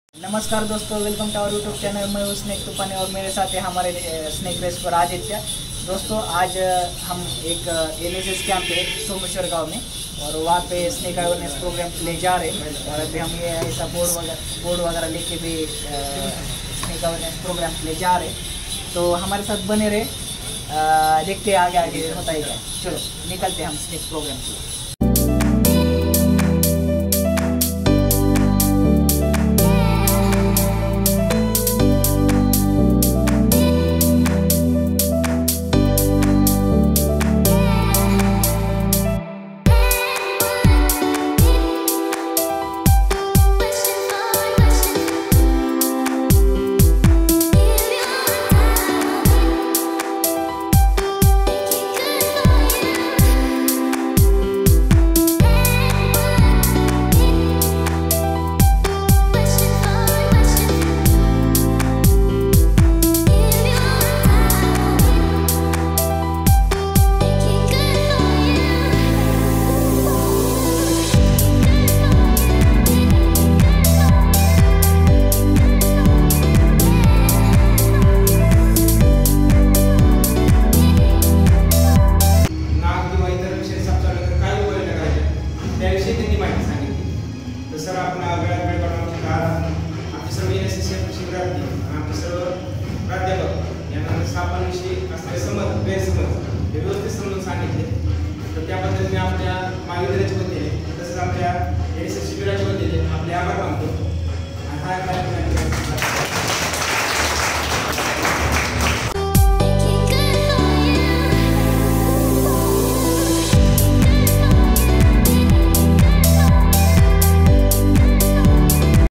नमस्कार दोस्तों, welcome to our YouTube channel. मैं हूँ स्नेक तूफानी और मेरे साथ है हमारे स्नेक रेस्क्यूअर आदित्य। दोस्तों आज हम एक NSS कैंप है सोमेश्वर गांव में और वहाँ पे स्नेक अवेयरनेस प्रोग्राम ले जा रहे हैं। और अभी हम ये ऐसा बोर्ड वगैरह लेके भी स्नेक अवेयरनेस प्रोग्राम ले जा रहे हैं। तो हमारे साथ बने रहे, देखते हैं आगे आगे होता है क्या। चलो निकलते हैं हम स्नेक प्रोग्राम के लिए।